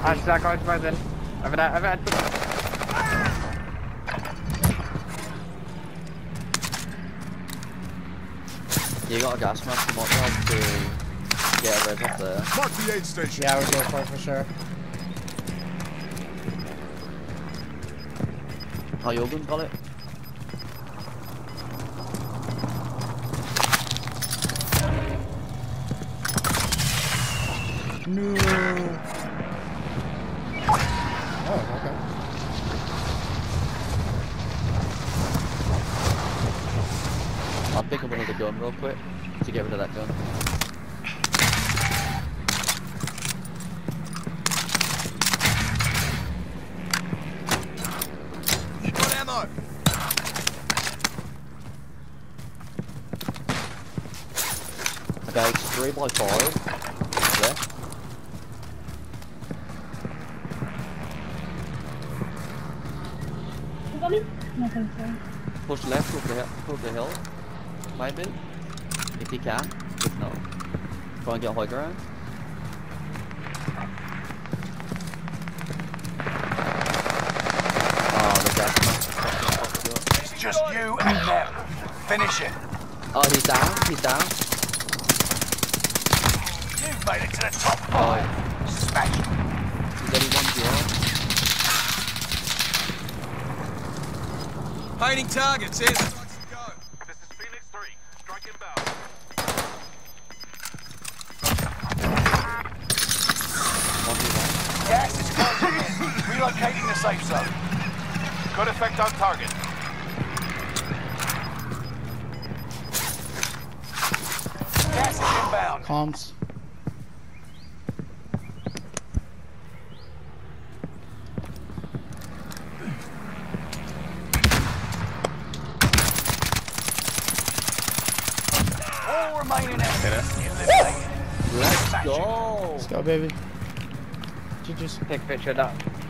Sag euch mal Sinn. Aber da. You got a gas mask, you might be able to get a res up there. Mark the aid station. Yeah, we'll go for sure. Oh, your gun got it? No. Oh, okay. I'll pick up another gun real quick to get rid of that gun. You got ammo. Okay, it's 3x5. Yeah. Nothing, sir. Push left up the hill. Maybe. If you can. If not, try and get high ground. Oh, the gas mask is fucking fucked up. It's just you and them. Finish it. Oh, he's down. He's down. You've made it to the top Oh, 5. Smash it. he's only 1-0. Painting targets, yes. This is Phoenix 3. Strike inbound. Gas is closing in. Relocating the safe zone. Good effect on target. Gas is inbound. Comms. All remaining enemies eliminated. Let's Smash it. go. Let's go, baby. GG's. Take a picture of that.